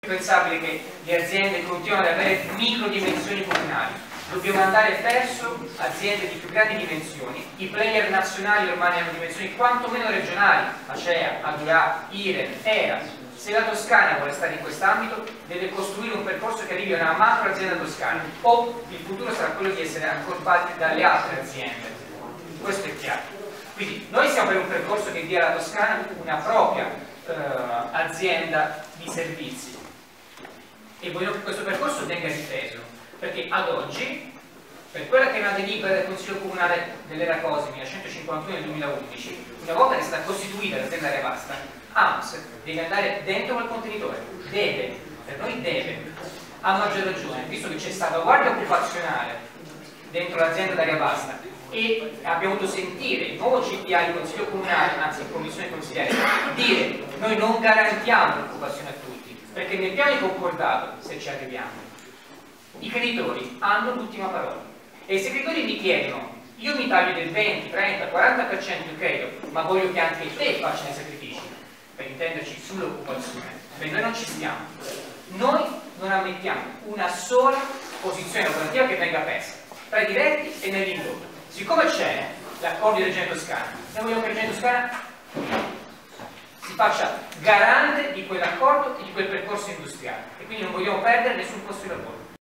pensabile che le aziende continuino ad avere micro dimensioni comunali. Dobbiamo andare verso aziende di più grandi dimensioni. I player nazionali ormai hanno dimensioni quantomeno regionali, Acea, Adura, Iren, Era. Se la Toscana vuole stare in quest'ambito, deve costruire un percorso che arrivi a una macro azienda toscana, o il futuro sarà quello di essere accorpati dalle altre aziende. Questo è chiaro. Quindi noi siamo per un percorso che dia alla Toscana una propria azienda di servizi e vogliamo che questo percorso venga difeso, perché ad oggi, per quella che è una delibera del Consiglio Comunale dell'Era Cosimi, la 151 del 2011, una volta che è stata costituita l'azienda Area Vasta, AMS deve andare dentro quel contenitore, deve, per noi deve, a maggior ragione, visto che c'è salvaguardia occupazionale dentro l'azienda d'Area Vasta e abbiamo dovuto sentire il nuovo CPA del Consiglio Comunale, anzi in Commissione Consigliare, dire noi non garantiamo l'occupazione a tutti, perché nel piano di concordato, se ci arriviamo, i creditori hanno l'ultima parola e se i creditori mi chiedono io mi taglio del 20, 30, 40% il credito, ma voglio che anche te faccia dei sacrifici, per intenderci sull'occupazione, perché noi non ci stiamo. Noi non ammettiamo una sola posizione lavorativa che venga persa tra i diretti e nell'indotto. Siccome c'è l'accordo di Regione Toscana, noi vogliamo che la Regione Toscana si faccia garante di quell'accordo e di quel percorso industriale e quindi non vogliamo perdere nessun posto di lavoro.